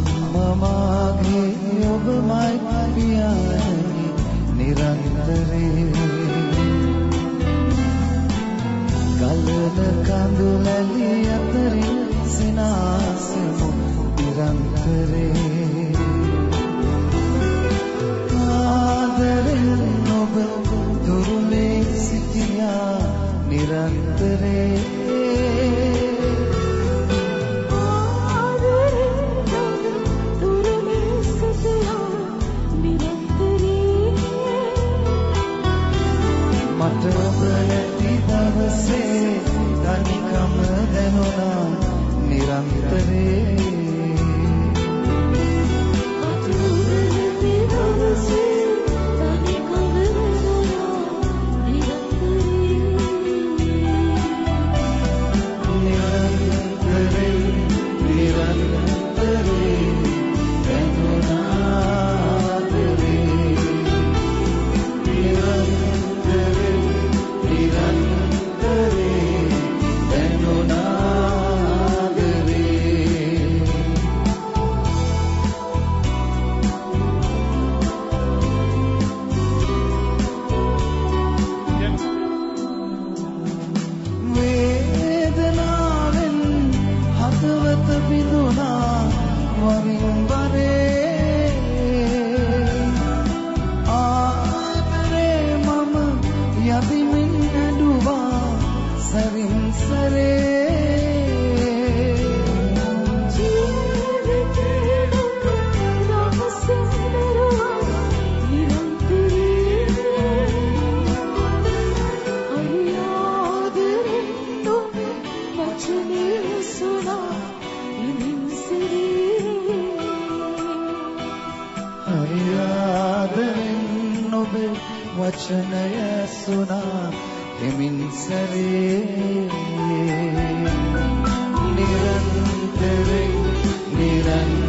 අම්මමාගේ ඔබමයි පියාණනි නිරන්තරේ ගලන කඳුලැලි අතරින් සිනාසෙමු නිරන්තරේ ආදරෙන් ඔබ දුරුලේ සිටියා නිරන්තරේ මට ඔබ නැති දවසේ තනිකම දැනුණා නිරන්තරේ මට ඔබ නැති දවසේ තනිකම දැනුණා නිරන්තරේ නිරන්තරේ වචනය සුනා එමින් සරේ නිරන්තරේ